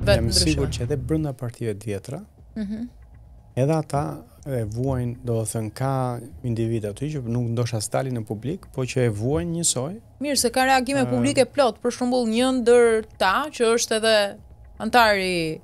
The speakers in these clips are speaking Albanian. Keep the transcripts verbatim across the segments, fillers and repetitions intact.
vetë jam ndryshime. sigur që edhe brenda partive të vjetra, Mhm. edhe ata e vuajnë, do të thënë ka individ aty që nuk ndoshta stalin në publik, po që e vuajnë njësoj. Mirë, se ka reagime Uh, publike plot, për shembull një ndër ta që është edhe antari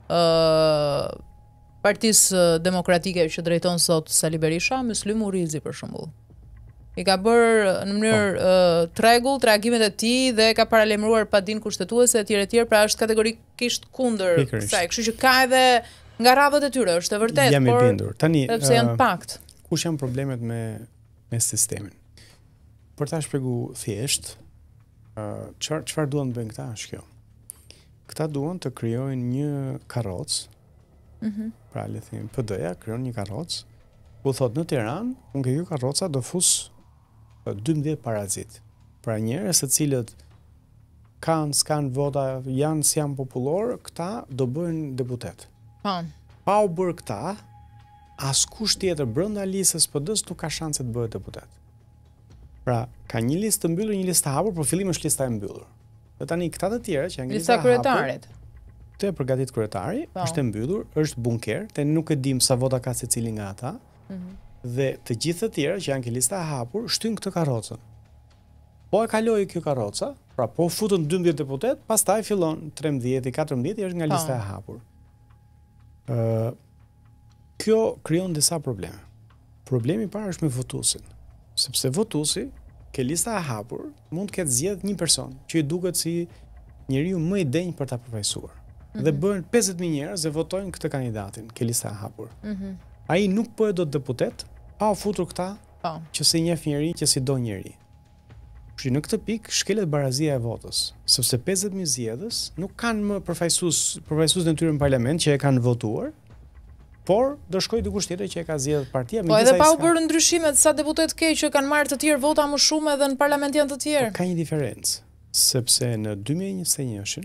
ë Partisë Demokratike që drejton sot Sali Berisha, Muslim Urizi për shembull. I ka bërë në mënyrë uh, tregullt reagimet e tij dhe ka paralajmëruar padin kushtetuese etj etj, pra është kategorikisht kundër kësaj. Kështu që ka edhe nga radhët e tyre, është e vërtetë, jam i por bindur. Tani sepse janë uh, pakt. Kush janë problemet me me sistemin? Për ta shpjeguar thjesht, uh, çfarë çfarë duan të bëjnë këta është kjo. Këta duan të krijojnë një karrocë. Mhm. Pra le të themi P D-ja krijon një karrocë. U thot në Tiranë, unë kjo karroca do fus dymbëdhjetë parazit. Pra njerëz të cilët kanë, s'kan vota, janë si janë popullor, këta do bëhen deputet. Po. Pa u bërë këta, askush tjetër brenda listës P D-s nuk ka shanse të bëhet deputet. Pra, ka një listë të mbyllur, një listë të hapur, por fillim është lista e mbyllur. Dhe tani këta të tjerë që janë lista e kryetarit. Të e përgatit kryetari, Po. është e mbyllur, është bunker, te nuk e dim sa vota ka secili nga ata. Mhm. Dhe të gjithë të tjerë që janë ke lista e hapur shtyn këtë karrocën. Po e kaloi kjo karroca, pra po futën dymbëdhjetë deputet, pastaj fillon trembëdhjetë, katërmbëdhjetë është nga lista e hapur. Ë kjo krijon disa probleme. Problemi i parë është me votuesin, sepse votuesi ke lista e hapur mund të ketë zgjedh një person që i duket si njeriu më i denjë për ta përfaqësuar. Mm -hmm. Dhe bëhen pesëdhjetë mijë njerëz dhe votojnë këtë kandidatin ke lista e hapur. Mhm. Ai nuk bëhet dot deputet pa u futur këta Po. që si njeh njeri, që si do njeri. Kështu në këtë pikë shkelet barazia e votës, sepse pesëdhjetë mijë zgjedhës nuk kanë më përfaqësues, përfaqësues në tyre në parlament që e kanë votuar, por do shkojë dikush tjetër që e ka zgjedhur partia. Po edhe pa u bërë ndryshimet, sa deputet ke që kanë marrë të tjerë vota më shumë edhe në parlament janë të tjerë. Ka një diferencë, sepse në dy mijë e njëzet e një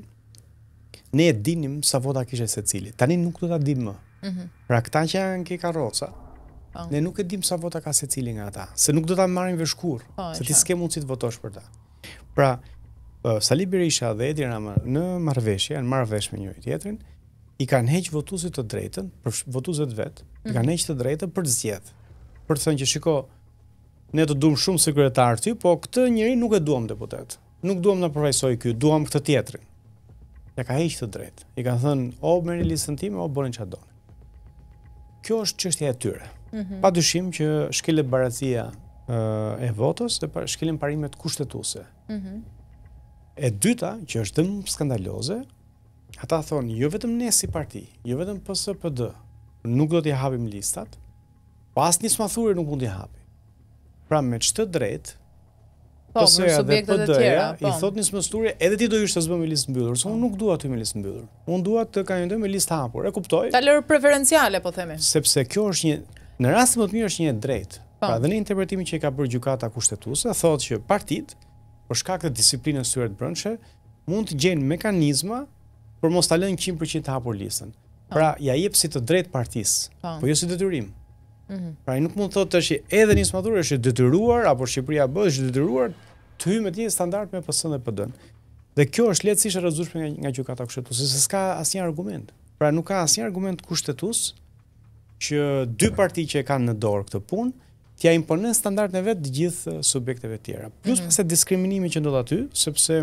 ne e dinim sa vota kishte secili. Tani nuk do ta dim më. Mhm. Pra këta që janë ke karroca, oh. ne nuk e dim sa vota ka secili nga ata, se nuk do ta marrin vesh kurrë, oh, se ti s'ke mundësi të votosh për ta. Pra, uh, Sali Berisha dhe Edi Rama në marrëveshje, janë marrë vesh me njëri tjetrin, i kanë heq votuesit të drejtën, për votuesit vet, mm. i kanë heq të drejtën për të zgjedh. Për të thënë që shiko, ne të duam shumë sekretar ty, po këtë njeri nuk e duam deputet. Nuk duam na përfaqësoj ky, duam këtë tjetrin. Ja ka heq të drejtë. I kanë thënë o merrni listën time o bëni çfarë doni. Kjo është çështja e tyre. Mm -hmm. Padyshim që shkelet barazia uh, e votës dhe shkelen parimet kushtetuese. Mm -hmm. E dyta, që është dhe më skandaloze, ata thonë jo vetëm ne si parti, jo vetëm P S P D, nuk do t'i hapim listat, po as një smathuri nuk mund t'i hapi. Pra me çtë drejtë, po, P S-ja dhe P D-ja po. i thot një smasturi, edhe ti do ish të zbë me listë mbyllur, se unë nuk dua ty me listë mbyllur. Unë dua të kandidoj me listë hapur. E kuptoj? Ta lërë preferenciale, po themi. Sepse kjo është një, në rast më të mirë është një e drejtë. Pra dhe në interpretimin që i ka bërë gjykata kushtetuese, thotë që partitë, për shkak të disiplinës së tyre të brendshme, mund të gjejnë mekanizma për mos ta lënë njëqind përqind të hapur listën. Pra ja jep si të drejtë partisë, po jo si detyrim. Mm-hmm. Pra i nuk mund të thotë tash edhe një smathur është detyruar apo Shqipëria B është detyruar të hyjë me një standard me P S-n dhe P D-n. Dhe kjo është lehtësisht e rrezueshme nga, nga gjykata kushtetuese, se s'ka asnjë argument. Pra nuk ka asnjë argument kushtetues që dy parti që e kanë në dorë këtë punë t'ja imponojnë standardin e vet të gjithë subjekteve të tjera. Plus mm -hmm. pas diskriminimi që ndodh aty, sepse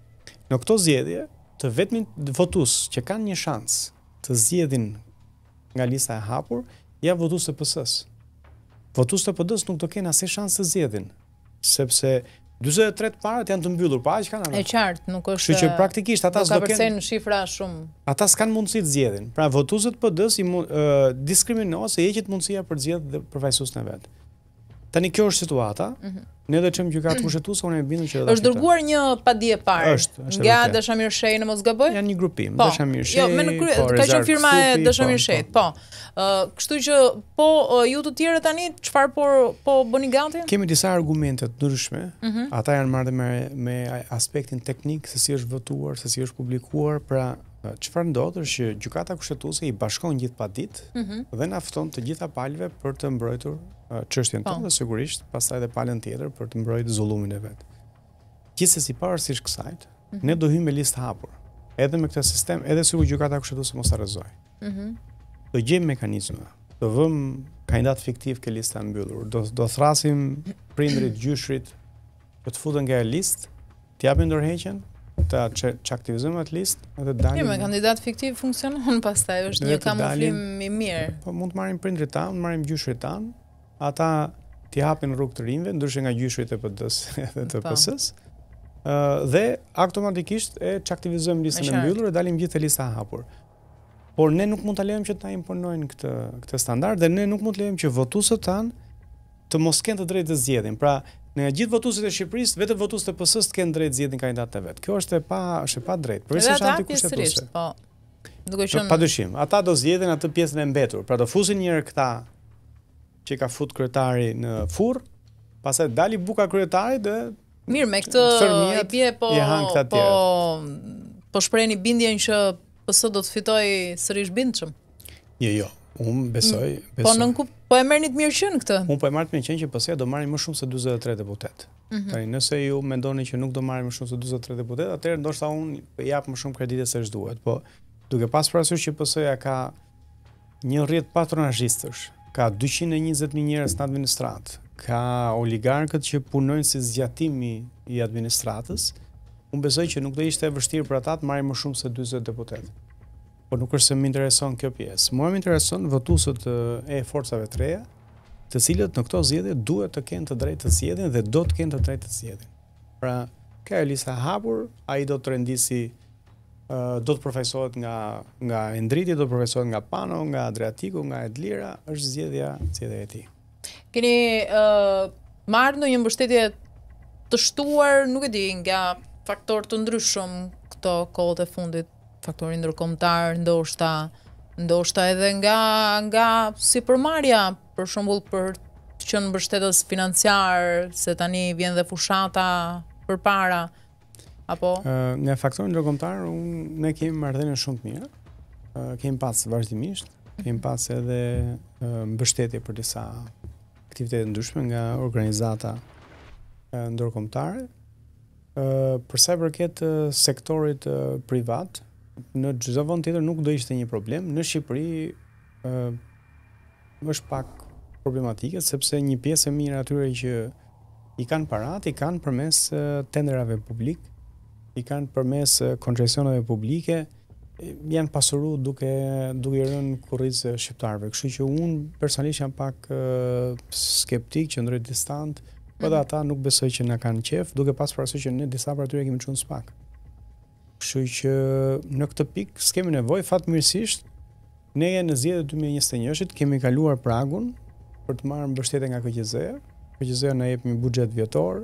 në këto zgjedhje të vetmin votues që kanë një shans të zgjedhin nga lista e hapur, ja votues të P S-s. Votues të P D-s nuk do kenë asnjë shans të zgjedhin, sepse dyzet e tre të parat janë të mbyllur, pa aq kanë. E qartë, nuk është. Kështu që praktikisht ata s'do kenë në shifra shumë. Ata s'kan mundësi të zgjedhin. Pra votuesit P D-s i uh, diskriminohen se heqet mundësia për të zgjedhur përfaqësuesin e vet. Tani kjo është situata. Mm -hmm. Ne do të çojmë gjykatë kushtetuese, unë e bindur që do ta. Është dërguar një padije parë. Është, është nga Dashamir Shej në mos gaboj? Janë një grupim, po, Dashamir Shej. Jo, me në kry... po, ka qenë firma e Dashamir Shejt, po. Uh, kështu që po uh, ju të tjerë tani çfarë po po bëni gati? Kemi disa argumente të ndryshme. Mm -hmm. Ata janë marrë me me aspektin teknik, se si është votuar, se si është publikuar, pra çfarë ndodh është që gjykata kushtetuese i bashkon gjithë paditë mm -hmm. dhe na fton të gjitha palëve për të mbrojtur çështjen tonë dhe sigurisht pastaj edhe palën tjetër për të mbrojtur zullumin e vet. Gjithsesi pavarësisht kësaj, mm -hmm. ne do hyjmë me listë hapur. edhe me këtë sistem, edhe sikur gjykata kushtetuese mos ta rrezoj. Mhm. Do gjejmë mekanizma. Do vëm kandidat fiktiv ke lista e mbyllur. Do do thrasim prindrit, gjyshrit që të futen nga e listë, të japin ndërheqjen, ta çaktivizojmë atë listë, edhe dalim. Jo, me kandidat fiktiv funksionon pastaj, është një kamuflim i mirë. Po mund të marrim prindrit tanë, marrim gjyshrit tanë, ata t'i hapin rrugë të rinjve, ndryshe nga gjyshrit e P D-s edhe të P S-s. Uh, dhe automatikisht e çaktivizojmë listën e mbyllur e dalim gjithë lista e hapur. Por ne nuk mund ta lejmë që ta imponojnë këtë këtë standard dhe ne nuk mund të lejmë që votuesët tanë të mos kenë të drejtë të zgjedhin. Pra, në gjithë votuesit e Shqipërisë, vetëm votuesit e P S-s të kenë drejtë zgjedhin kandidatët e vet. Kjo është e pa është e pa drejtë. Përveç se antikushtetuese. Po. Duke qenë padyshim, ata do zgjedhin atë pjesën e mbetur. Pra do fusin një herë këta që ka fut kryetari në furr, pastaj dali buka kryetarit dhe mirë me këtë i bie po po po shprehni bindjen që P S do të fitoj sërish bindshëm. Jo, jo. Unë besoj, besoj. Po nën ku po e merrni të mirë qenë këtë? Unë po e marr të mirë qenë që P S-ja do marrin më shumë se dyzet e tre deputet. Mm -hmm. Tani nëse ju mendoni që nuk do marrin më shumë se dyzet e tre deputet, atëherë ndoshta unë jap më shumë kredite se ç'duhet, po duke pas parasysh që P S-ja ka një rrjet patronazhistësh, ka dyqind e njëzet mijë njerëz në administratë, ka oligarkët që punojnë si zgjatimi i administratës, unë besoj që nuk do ishte e vështirë për ata të marrin më shumë se dyzet deputet. Por nuk është se më intereson kjo pjesë. Mua më intereson votuesët e forcave të reja, të cilët në këto zgjedhje duhet të kenë të drejtë të zgjedhin dhe do të kenë të drejtë të zgjedhin. Pra, ka e lista hapur, ai do të rendisi, uh, do të përfaqësohet nga nga Endriti, do të përfaqësohet nga Pano, nga Adriatiku, nga Edlira, është zgjedhja, zgjedhja e tij. Keni uh, marrë ndonjë mbështetje të shtuar, nuk e di, nga faktorë të ndryshëm këto kohët e fundit, faktori ndërkombëtar, ndoshta ndoshta edhe nga nga sipërmarrja, për shembull për të qenë mbështetës financiar, se tani vjen dhe fushata përpara, apo uh, nga faktori ndërkombëtar, unë ne kemi marrëdhënie shumë të mira. Uh, kemi pas vazhdimisht, kemi pas edhe uh, mbështetje për disa aktivitete ndryshme nga organizata uh, ndërkombëtare. Uh, për sa i përket uh, sektorit uh, privat, në çdo vend tjetër nuk do ishte një problem. Në Shqipëri ë uh, është pak problematike sepse një pjesë e mirë atyre që i kanë parat, i kanë përmes uh, tenderave publik, i kanë përmes uh, koncesioneve publike, janë pasuru duke duke rënë kurrizë shqiptarëve. Kështu që unë personalisht jam pak uh, skeptik, qëndroj distant, por mm. ata nuk besoj që na kanë qef, duke pas parasysh që ne disa për atyre kemi çuar spak. Kështu që në këtë pikë s'kemi nevojë, fatmirësisht ne në zgjedhjet e dy mijë e njëzet e një-shit kemi kaluar pragun për të marrë mbështetje nga K Q Z-ja. K Q Z-ja na jep një buxhet vjetor.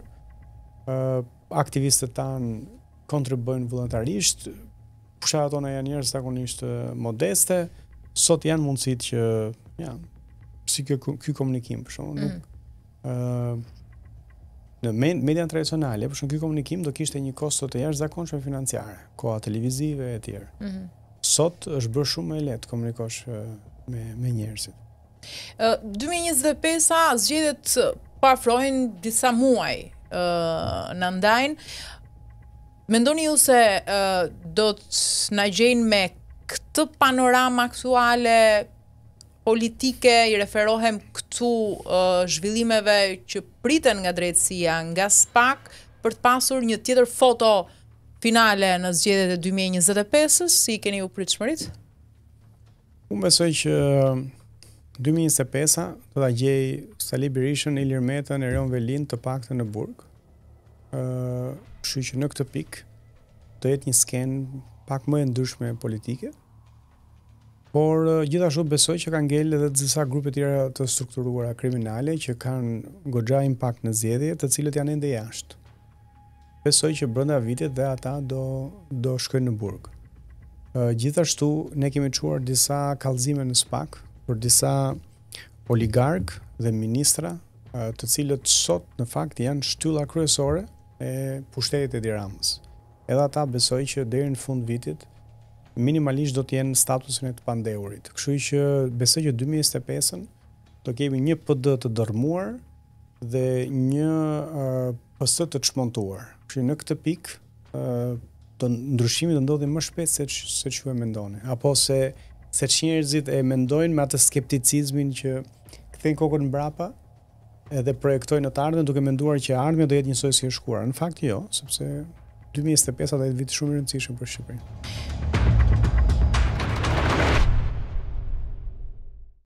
Uh, aktivistët tanë kontribuojnë vullnetarisht. Fushat tona janë njerëz zakonisht modeste. Sot janë mundësitë që janë si ky ky komunikim për shkakun, nuk ë uh, në media tradicionale, për shkak ky komunikim do kishte një kosto të jashtëzakonshme financiare, koha televizive e tjerë. Mm-hmm. Sot është bërë shumë më e lehtë të komunikosh me me njerëzit. Uh, dy mijë e njëzet e pesë zgjedhjet parafrojnë disa muaj uh, në ndajnë. Mendoni ju se uh, do të na gjejnë me këtë panoramë aktuale politike, i referohem këtu uh, zhvillimeve që priten nga drejtësia, nga SPAK, për të pasur një tjetër foto finale në zgjedhjet e dy mijë e njëzet e pesë-s, si keni ju pritshmëritë? Unë besoj që dy mijë e njëzet e pesë do ta gjej Sali Berishën, Ilir Metën, Erion Velin të paktën në burg. Ë, uh, kështu që në këtë pikë do jetë një skenë pak më e ndryshme politike. Por gjithashtu besoj që kanë ngel edhe disa grupe tjera të strukturuara kriminale që kanë goxha impakt në zgjedhje, të cilët janë ende jashtë. Besoj që brenda vitit dhe ata do do shkojnë në burg. Gjithashtu ne kemi çuar disa kallëzime në SPAK për disa oligark dhe ministra, të cilët sot në fakt janë shtylla kryesore e pushtetit të Tiranës. Edhe ata besoj që deri në fund vitit minimalisht do të jenë statusin e të pandehurit. Kështu që besoj që dy mijë e njëzet e pesën do kemi një P D të dërmuar dhe një uh, P S të çmontuar. Kështu në këtë pikë uh, do ndryshimi do ndodhi më shpejt se ç- se çu e mendoni, apo se se që njerëzit e mendojnë me atë skepticizmin që kthejnë kokën mbrapa edhe projektojnë në të ardhmen duke menduar që ardhmja do jetë njësoj si e shkuar. Në fakt jo, sepse dy mijë e njëzet e pesë do jetë vit shumë i rëndësishëm për Shqipërinë.